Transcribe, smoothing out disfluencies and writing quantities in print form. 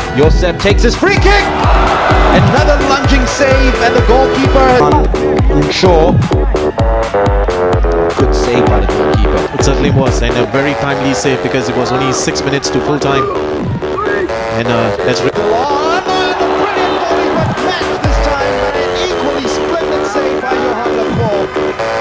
Josep takes his free kick. Another lunging save, and the goalkeeper Shaw. Good save by the goalkeeper. It certainly was, and a very timely save because it was only 6 minutes to full time. And that's Brilliant goalkeeper match this time, and an equally splendid save by Yohann Lacroix.